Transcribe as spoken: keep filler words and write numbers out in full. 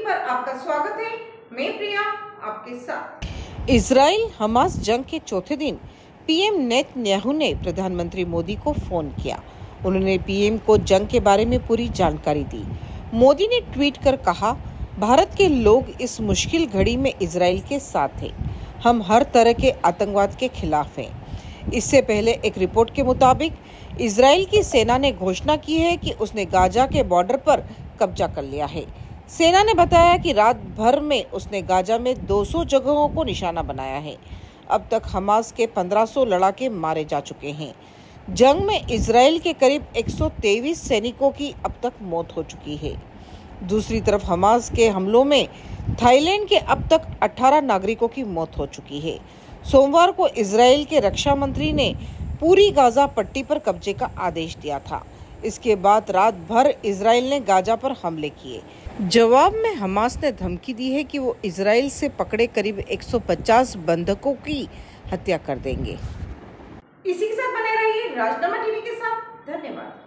पर आपका स्वागत है। मैं प्रिया आपके साथ। इजराइल हमास जंग के चौथे दिन पीएम नेतन्याहू ने प्रधानमंत्री मोदी को फोन किया। उन्होंने पीएम को जंग के बारे में पूरी जानकारी दी। मोदी ने ट्वीट कर कहा, भारत के लोग इस मुश्किल घड़ी में इजराइल के साथ हैं। हम हर तरह के आतंकवाद के खिलाफ हैं। इससे पहले एक रिपोर्ट के मुताबिक इजराइल की सेना ने घोषणा की है कि उसने गाजा के बॉर्डर पर कब्जा कर लिया है। सेना ने बताया कि रात भर में उसने गाजा में दो सौ जगहों को निशाना बनाया है। अब तक हमास के पंद्रह सौ लड़ाके मारे जा चुके हैं। जंग में इजराइल के करीब एक सौ तेईस सैनिकों की अब तक मौत हो चुकी है। दूसरी तरफ हमास के हमलों में थाईलैंड के अब तक अठारह नागरिकों की मौत हो चुकी है। सोमवार को इजराइल के रक्षा मंत्री ने पूरी गाजा पट्टी पर कब्जे का आदेश दिया था। इसके बाद रात भर इजराइल ने गाजा पर हमले किए। जवाब में हमास ने धमकी दी है कि वो इजराइल से पकड़े करीब एक सौ पचास बंधकों की हत्या कर देंगे। इसी के साथ बने रहिए राजनामा टीवी के साथ। धन्यवाद।